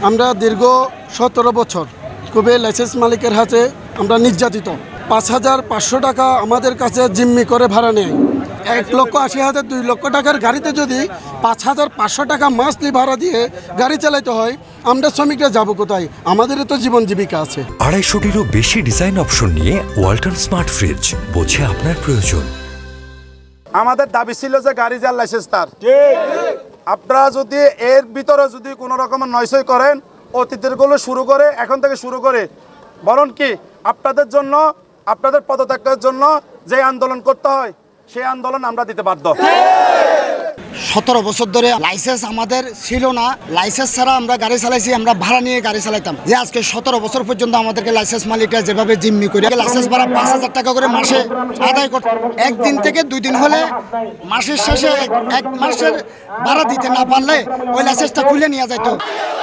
আমরা দীর্ঘ 17 বছর খুবই লাইসেন্স মালিকের হাতে আমরা নির্যাতিত। 5,500 টাকা আমাদের কাছে জিম্মি করে ভাড়া নেয়। 1,80,000 2 লক্ষ টাকার গাড়িতে যদি 5,500 টাকা মাসলি ভাড়া দিয়ে গাড়ি চালাইতে হয়, আমরা শ্রমিকরা যাবো কোথায়? আমাদেরও তো জীবন জীবিকা আছে। 250-টিরও বেশি ডিজাইন অপশন নিয়ে ওয়ালটন স্মার্ট ফ্রিজ, বোঝে আপনার প্রয়োজন। আমাদের দাবি ছিল যে গাড়ি যার লাইসেন্স তার। আপনারা যদি এর ভিতরে যদি কোনো রকমের নয়সই করেন, অতীতেরগুলো শুরু করে এখন থেকে শুরু করে, বরং কি আপনাদের জন্য, আপনাদের পদত্যাগের জন্য যে আন্দোলন করতে হয় সেই আন্দোলন আমরা দিতে বাধ্য। 17 বছর ধরে লাইসেন্স আমাদের ছিল না। লাইসেন্স ছাড়া আমরা গাড়ি চালাইছি, আমরা ভাড়া নিয়ে গাড়ি চালাইতাম। যে আজকে 17 বছর পর্যন্ত আমাদেরকে লাইসেন্স মালিকরা যেভাবে জিম্মি করে লাইসেন্স ভাড়া 5,000 টাকা করে মাসে আদায় করত। একদিন থেকে 2 দিন হলে মাসের শেষে 1 মাসের ভাড়া দিতে না পারলে ওই লাইসেন্সটা খুলে নিয়ে যেত।